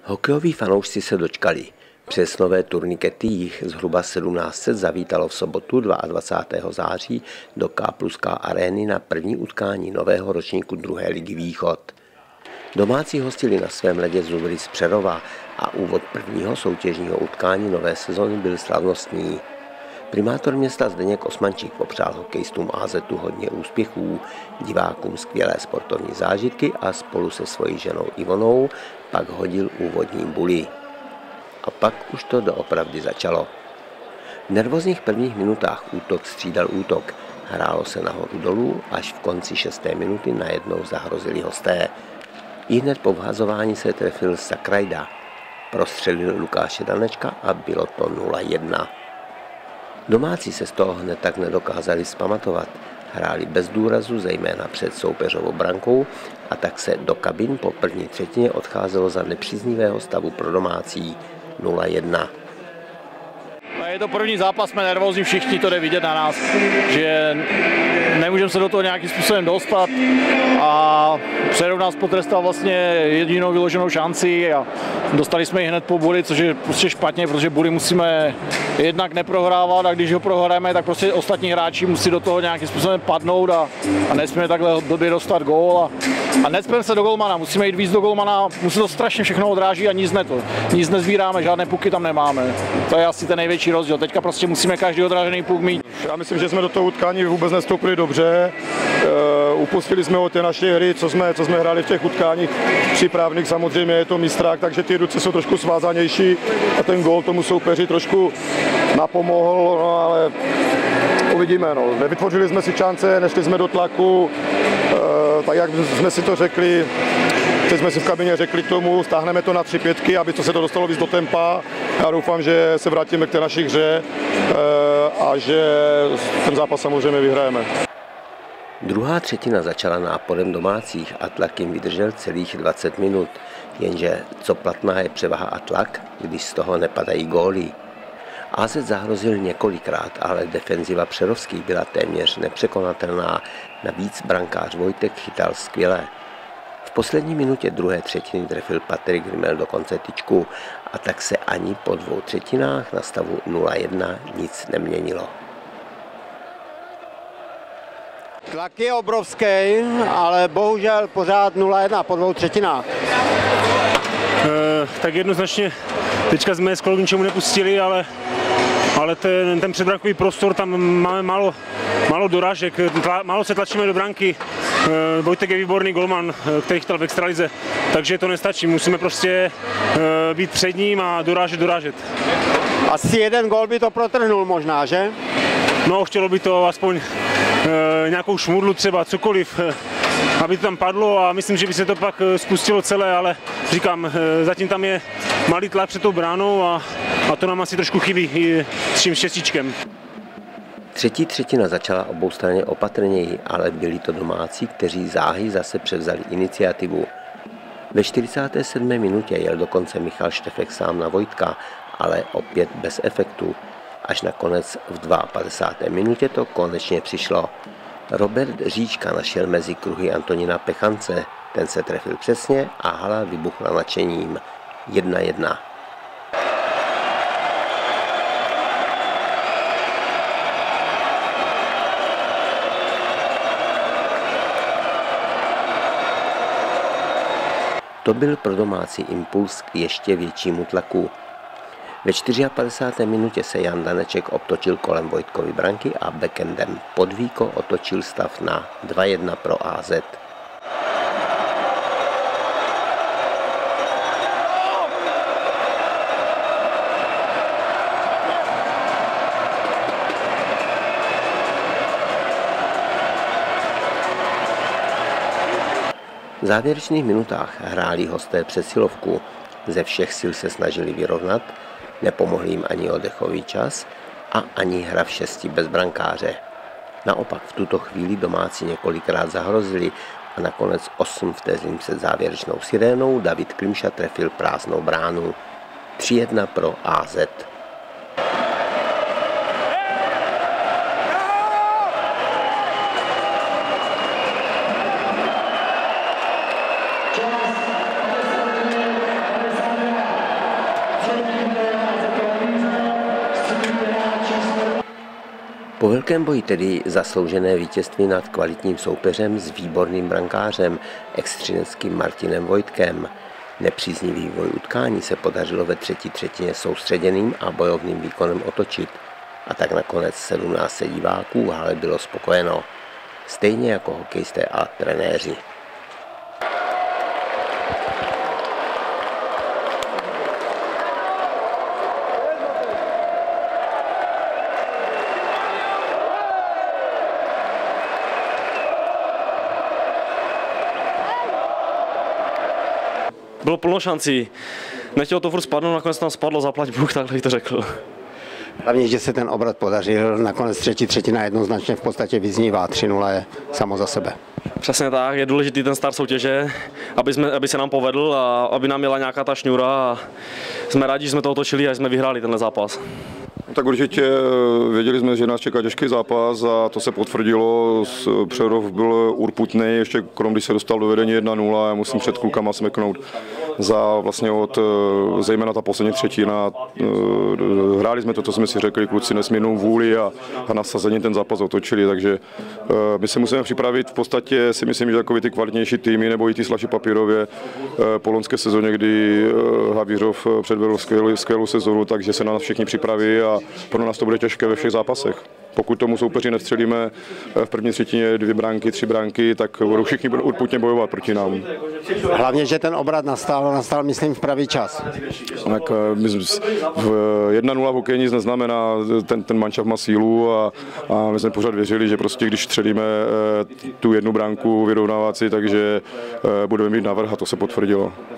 Hokejoví fanoušci se dočkali. Přes nové turnikety jich zhruba 1700 zavítalo v sobotu 22. září do K+K arény na první utkání nového ročníku druhé ligy Východ. Domácí hostili na svém ledě Zubry z Přerova a úvod prvního soutěžního utkání nové sezony byl slavnostní. Primátor města Zdeněk Osmančík popřál hokejistům AZu hodně úspěchů, divákům skvělé sportovní zážitky a spolu se svojí ženou Ivonou pak hodil úvodní buli. A pak už to doopravdy začalo. V nervózních prvních minutách útok střídal útok. Hrálo se nahoru dolů, až v konci 6. minuty najednou zahrozili hosté. Ihned po vhazování se trefil Sakrajda. Prostřelil Lukáše Danečka a bylo to 0-1. Domácí se z toho hned tak nedokázali vzpamatovat. Hráli bez důrazu, zejména před soupeřovou brankou, a tak se do kabin po první třetině odcházelo za nepříznivého stavu pro domácí 0-1. Je to první zápas, jsme nervózní, všichni to jde vidět na nás, že nemůžeme se do toho nějakým způsobem dostat a Přerov nás potrestal vlastně jedinou vyloženou šanci a dostali jsme ji hned po buli, což je prostě špatně, protože buli musíme jednak neprohrávat a když ho prohráme, tak prostě ostatní hráči musí do toho nějakým způsobem padnout a nesmíme takhle blbě dostat gól a necpeme se do golmana, musíme jít víc do golmana, musí to strašně všechno odráží a nic nezbíráme, žádné puky tam nemáme. To je asi ten největší rozdíl. Teďka prostě musíme každý odrážený puk mít. Já myslím, že jsme do toho utkání vůbec nestoupili dobře. Upustili jsme od té naší hry, co jsme hráli v těch utkáních přípravných. Samozřejmě je to mistrák, takže ty ruce jsou trošku svázanější a ten gól tomu soupeři trošku napomohl, no, ale uvidíme. No. Nevytvořili jsme si šance, nešli jsme do tlaku, tak jak jsme si to řekli. Teď jsme si v kabině řekli k tomu, stáhneme to na 3-5, aby to se to dostalo víc do tempa. Já doufám, že se vrátíme k té naší hře a že ten zápas samozřejmě vyhrajeme. Druhá třetina začala náporem domácích a tlak jim vydržel celých 20 minut, jenže co platná je převaha a tlak, když z toho nepadají góly. AZ zahrozil několikrát, ale defenziva přerovských byla téměř nepřekonatelná, navíc brankář Vojtek chytal skvěle. V poslední minutě druhé třetiny trefil Patrik Rimel do konce tyčku a tak se ani po dvou třetinách na stavu 0-1 nic neměnilo. Tlak je obrovský, ale bohužel pořád 0-1 po dvou třetinách. Tak jednoznačně teďka jsme s kolegou ničemu nepustili, ale ten předbrankový prostor, tam máme málo dorážek, málo se tlačíme do branky. Vojtek je výborný golman, který chytal v extralize, takže to nestačí. Musíme prostě být před ním a dorážet. Asi jeden gól by to protrhnul možná, že? No, chtělo by to aspoň nějakou šmudlu třeba, cokoliv, aby to tam padlo a myslím, že by se to pak spustilo celé, ale říkám, zatím tam je malý tlak před tou bránou a to nám asi trošku chybí s tím šestíčkem. Třetí třetina začala oboustranně opatrněji, ale byli to domácí, kteří záhy zase převzali iniciativu. Ve 47. minutě jel dokonce Michal Štefek sám na Vojtka, ale opět bez efektu. Až nakonec v 52. minutě to konečně přišlo. Robert Říčka našel mezi kruhy Antonína Pechance, ten se trefil přesně a hala vybuchla nadšením 1-1. To byl pro domácí impuls k ještě většímu tlaku. Ve 54. minutě se Jan Daneček obtočil kolem Vojtkovy branky a backendem pod víko otočil stav na 2-1 pro AZ. V závěrečných minutách hráli hosté přesilovku. Ze všech sil se snažili vyrovnat, nepomohl jim ani oddechový čas a ani hra v šesti bez brankáře. Naopak v tuto chvíli domácí několikrát zahrozili a nakonec 8 vteřin před závěrečnou sirénou David Klimša trefil prázdnou bránu. 3-1 pro AZ. Po velkém boji tedy zasloužené vítězství nad kvalitním soupeřem s výborným brankářem, extřineckým Martinem Vojtkem. Nepříznivý vývoj utkání se podařilo ve třetí třetině soustředěným a bojovným výkonem otočit. A tak nakonec 17 diváků v hale bylo spokojeno. Stejně jako hokejisté a trenéři. Bylo plno šancí. Nechtělo to furt spadnout, nakonec tam spadlo, zaplať Bůh, takhle to řekl. Hlavně, že se ten obrat podařil, nakonec třetí třetina jednoznačně v podstatě vyznívá, 3-0 je samo za sebe. Přesně tak, je důležitý ten start soutěže, aby se nám povedl a aby nám měla nějaká ta šňůra a jsme rádi, že jsme to otočili a že jsme vyhráli tenhle zápas. Tak určitě věděli jsme, že nás čeká těžký zápas a to se potvrdilo. Přerov byl urputný, ještě krom když se dostal do vedení 1-0, já musím před klukama smeknout za vlastně zejména ta poslední třetina. Hráli jsme to, co jsme si řekli, kluci nesmírnou vůli a nasazení ten zápas otočili, takže my se musíme připravit v podstatě, si myslím, že takový ty kvalitnější týmy nebo i ty slabší papírově po loňské sezóně, kdy Havířov předvedl skvělou sezónu, takže se na nás všichni připraví a pro nás to bude těžké ve všech zápasech. Pokud tomu soupeři nevstřelíme v první třetině 2 branky, 3 branky, tak budou všichni urputně bojovat proti nám. Hlavně, že ten obrat nastal myslím v pravý čas. Tak 1-0 v hokeji nic neznamená, ten mančav má sílu a my jsme pořád věřili, že prostě když střelíme tu 1 branku vyrovnávací, takže budeme mít navrh a to se potvrdilo.